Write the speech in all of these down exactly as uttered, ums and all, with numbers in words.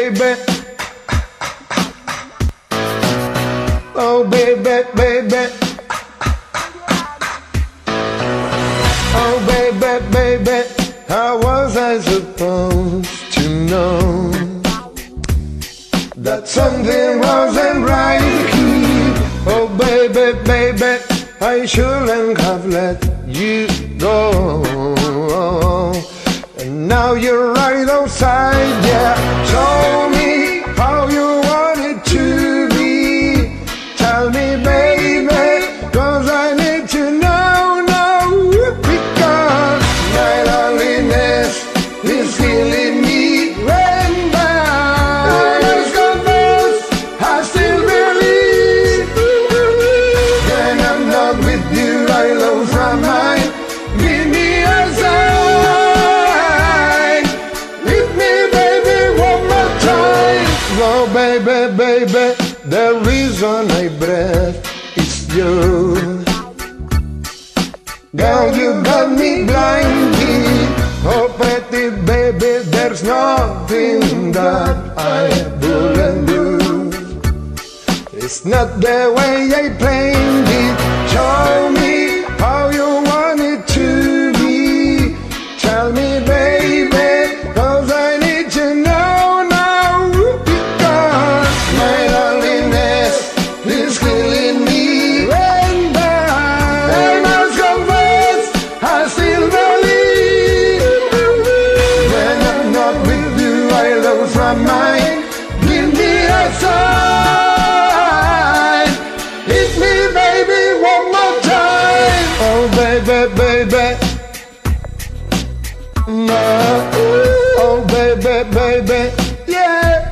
baby. Oh, baby, baby. Oh, baby, baby. How was I supposed to know that something wasn't right? Oh, baby, baby. I shouldn't have let you go. And now you're right outside, yeah. Show me how you want it to be. Tell me, baby, cause I need to know, know. Because my loneliness is killing me when I was confused, I still believe. When I'm not with you, I lose my mind. Give me a sign. Hit me, baby, one more time. Oh, baby, baby, the reason I breathe is you. Girl, you got me blinded. Oh, pretty baby, there's nothing that I wouldn't do. It's not the way I planned it. Show me how you want it to be. Tell me, baby, cause I need to know now. Because my loneliness is killing me. When I must confess, I still believe. When I'm not with you, I lose my mind. Give me a sign. Hit me, baby, one more time. Oh, baby, baby. No. Oh, baby, baby. Yeah.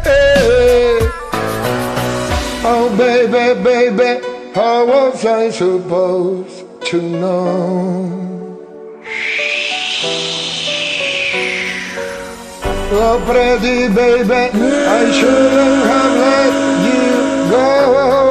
Oh, baby, baby. How was I supposed to know? Oh, pretty baby, I shouldn't have let you go.